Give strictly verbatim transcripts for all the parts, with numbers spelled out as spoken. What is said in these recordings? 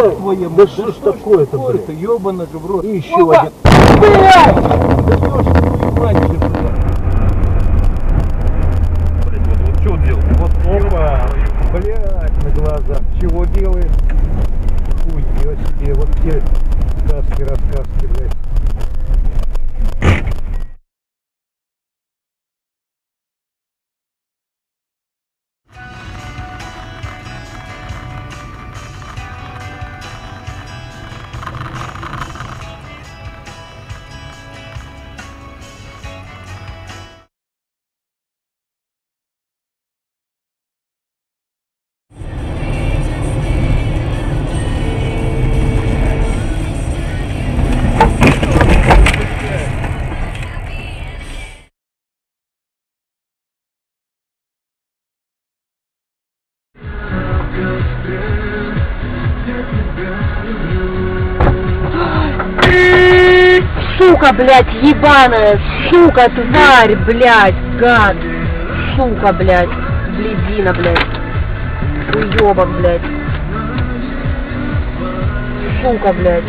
твою мать, Да что ж такое-то, блядь? Ёбаный же в рот. И еще один. Блядь! Да ёшки твою мать же, блядь. Блядь, вот, вот что делать? Вот, опа! Блядь, на глазах. Чего делает? Хуй, я себе, вот те сказки, рассказки, блядь. Сука, блядь, ебаная, сука, тварь, блядь, гад, сука, блядь, блядина, блядь, уёбок, блядь, сука, блядь.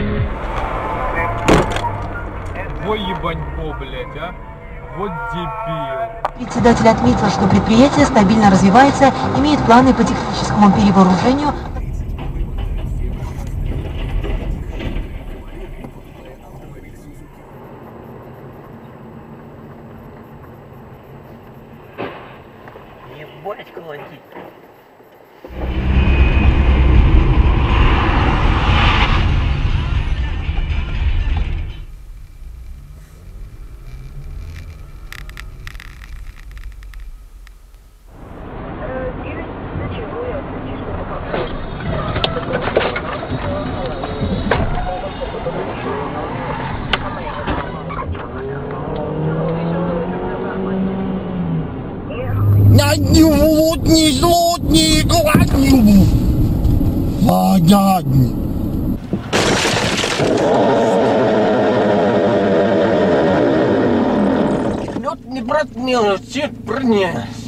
Ой, ебанько, блядь, а? Вот дебил. Председатель отметил, что предприятие стабильно развивается, имеет планы по техническому перевооружению. Ебать, колотить. Не лутни, лутни, гладни. Понятно. Лед не брат милости, броня.